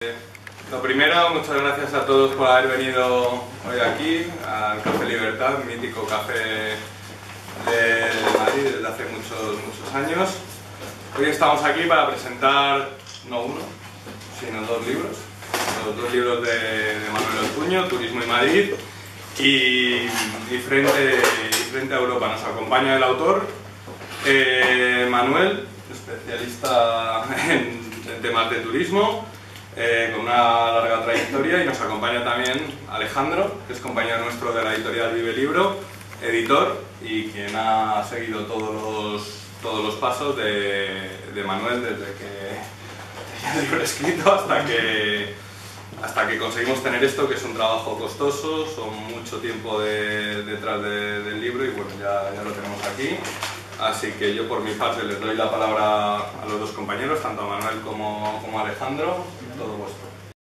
Lo primero, muchas gracias a todos por haber venido hoy aquí al Café Libertad, mítico café de Madrid desde hace muchos años. Hoy estamos aquí para presentar no uno, sino dos libros. Los dos libros de Manuel Ortuño, Turismo y Madrid, y frente a Europa. Nos acompaña el autor, Manuel, especialista en temas de turismo, con una larga trayectoria, y nos acompaña también Alejandro, que es compañero nuestro de la editorial Vive Libro, editor, y quien ha seguido todos los pasos de Manuel desde que tenía el libro escrito hasta que conseguimos tener esto, que es un trabajo costoso, son mucho tiempo detrás del libro, y bueno, ya lo tenemos aquí. Así que yo por mi parte les doy la palabra a los dos compañeros, tanto a Manuel como a Alejandro, todo vuestro.